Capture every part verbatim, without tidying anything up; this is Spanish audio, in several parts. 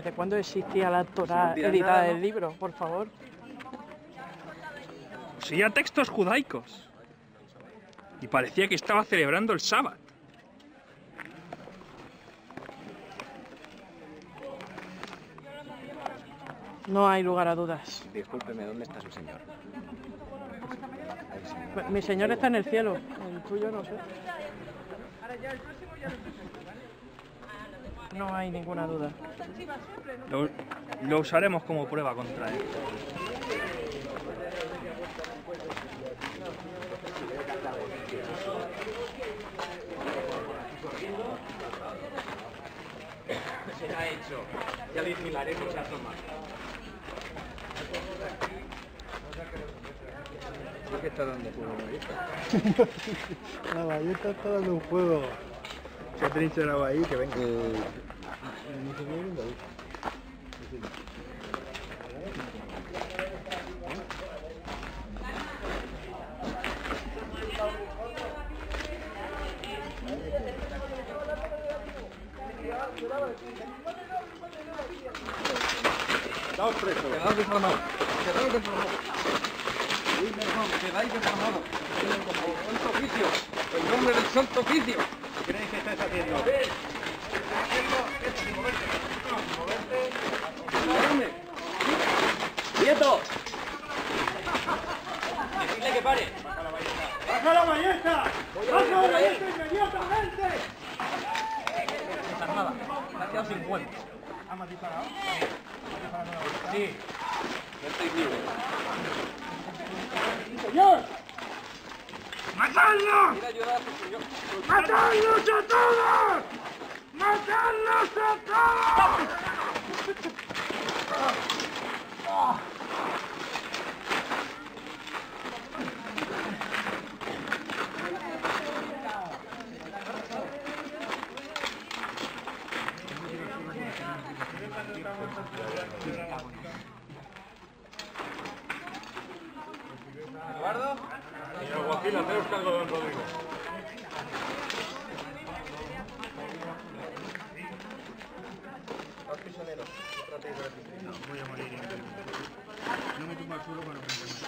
¿Desde cuándo existía la Torá Si no editada nada, del ¿no? libro, por favor? Poseía textos judaicos. Y parecía que estaba celebrando el sábado. No hay lugar a dudas. Discúlpeme, ¿dónde está su señor? Mi señor está en el cielo, el tuyo no sé. No hay ninguna duda. Lo, lo usaremos como prueba contra él. Se ha hecho. Ya vigilaremos a Tomás. Sí que está dando fuego la ballesta. La ballesta está dando un juego. Se ha trincherado ahí, que venga. Eh, no se viene ahí. Quedaos presos. Quedaos desarmados. Quedaos desarmados. Quedáis desarmados. El santo oficio. En nombre del santo oficio. ¿Qué creéis que estáis haciendo? ¡Quieto! ¡Decidle que pare! ¡Baja la ballesta! ¡Baja la ballesta inmediatamente! Desarmada. Me ha quedado sin cuentos. ¿Hemos disparado? Sí. No estáis libres. ¡Señor! ¡Matadlos! Quiero ayudar a su señor. ¡Matadlos a todos! ¡Matadlos a todos! ¿Eduardo? Señor Joaquín, haceros cargo de don Rodrigo. Los prisioneros. Tratéis de resistir. No, voy a morir. No me tumba al suelo para no pensar.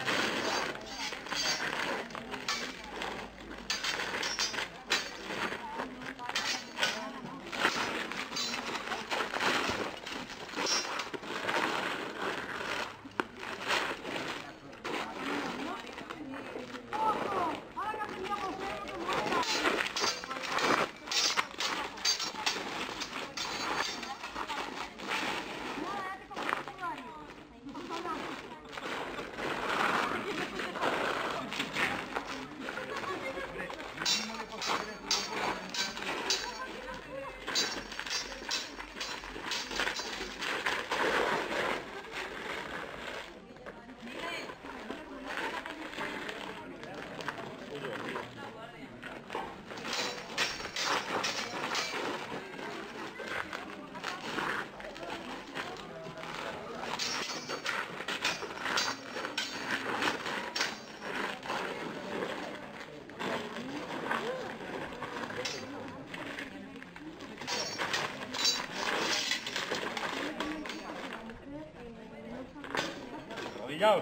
Arrodillaos.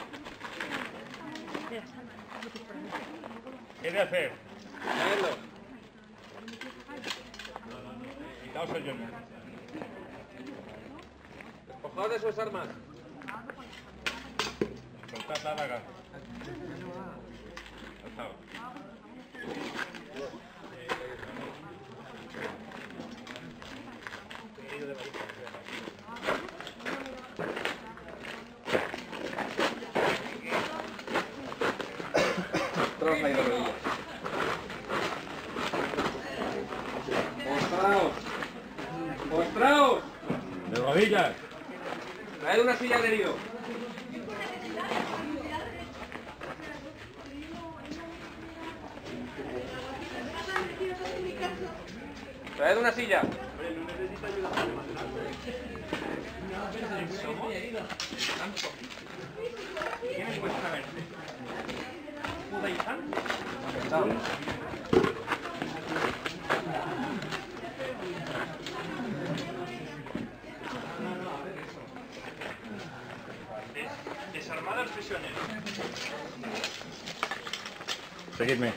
¿Qué de hacer? Traedlo. Quitaos el yermo. Despojaos de sus armas. Soltad la daga. Alzaos. Traos ahí de rodillas. Postraos. Postraos. De rodillas. Traed una silla al herido. Traed una silla. ¿Quién es vuestra verde? ¿Judaizán? Seguidme.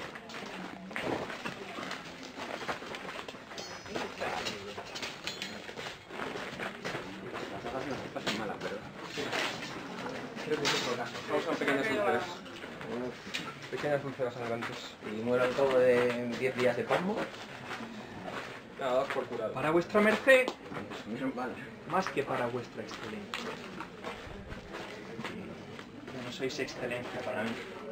Creo que es otro caso. Vamos a pequeñas úlceras. Pequeñas úlceras sangrantes. Y muero al cabo de diez días de palmo. Nada, das por curado. Para vuestra merced, Vale. más que para vuestra excelencia. Ya no sois excelencia para mí.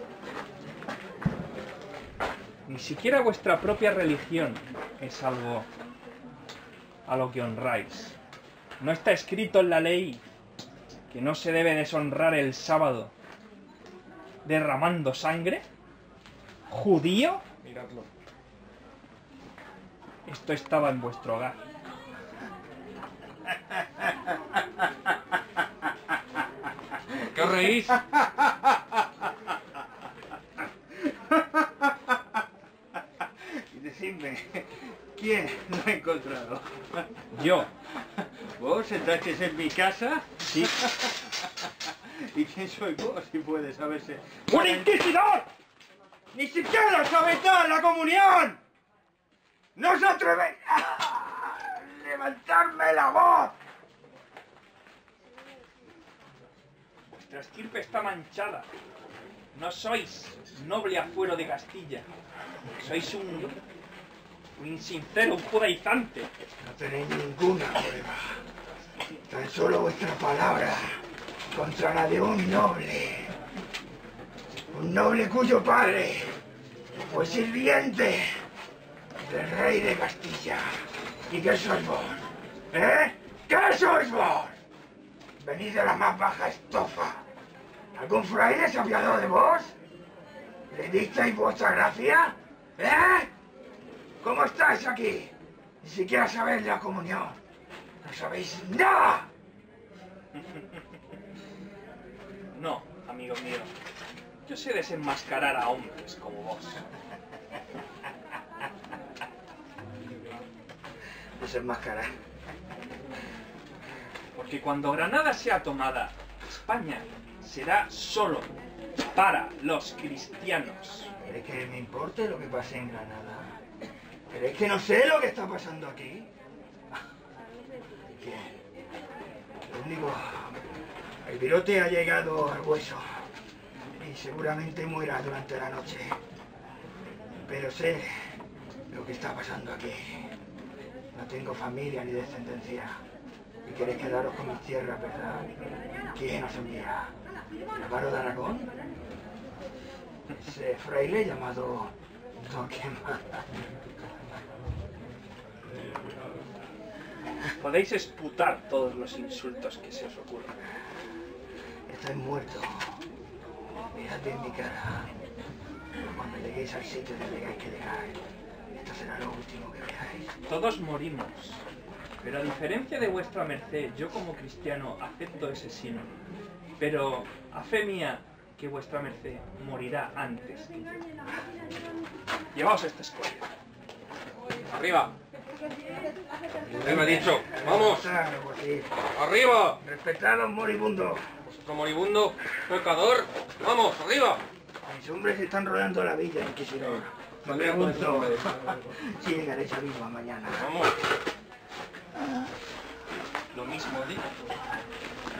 Ni siquiera vuestra propia religión es algo a lo que honráis. No está escrito en la ley que no se debe deshonrar el sábado derramando sangre. ¿Judío? Miradlo. Esto estaba en vuestro hogar. ¿Qué os reís? Y decidme, ¿quién lo ha encontrado? Yo, ¿Vos entrasteis en mi casa? sí. ¿Y quién sois vos, si puede saberse? ¡Un inquisidor! ¡Ni siquiera sabéis dar la comunión! ¡No os atrevéis a levantarme la voz! Vuestra estirpe está manchada. No sois noble afuero de Castilla. Sois un, un insincero, un judaizante. No tenéis ninguna prueba. Tan solo vuestra palabra contra la de un noble. Un noble cuyo padre fue sirviente del rey de Castilla. ¿Y qué sois vos? ¿Eh? ¿Qué sois vos? Venid de la más baja estofa. ¿Algún fraile se apiadó de vos? ¿Le disteis vuestra gracia? ¿Eh? ¿Cómo estáis aquí? Ni siquiera sabéis la comunión. No sabéis nada. No, amigo mío. Yo sé desenmascarar a hombres como vos. Desenmascarar. Porque cuando Granada sea tomada, España será solo para los cristianos. ¿Queréis que me importe lo que pase en Granada? ¿Queréis que no sé lo que está pasando aquí? ¿Qué? Lo único... El virote ha llegado al hueso. Y seguramente muera durante la noche. Pero sé lo que está pasando aquí. No tengo familia ni descendencia. Y queréis quedaros con mis tierras, ¿verdad? ¿Quién os envía? ¿Álvaro de Aragón? Ese fraile llamado Don Quema. Podéis esputar todos los insultos que se os ocurran. Estáis muertos. Mirad bien mi cara. Cuando lleguéis al sitio donde tengáis que llegar, esto será lo último que veáis. Todos morimos. Pero a diferencia de vuestra merced, yo como cristiano acepto ese sino. Pero a fe mía, que vuestra merced morirá antes que yo. Llevaos esta escuela. ¡Arriba! ¿Qué me ha dicho? ¡Vamos! Claro, pues sí. ¡Arriba! Respetad a los moribundos. Vosotros moribundo, pecador. ¡Vamos, arriba! Mis hombres están rodeando la villa, inquisidor. Me pregunto si llegaréis a vivo mañana. ¡Vamos! Lo mismo digo.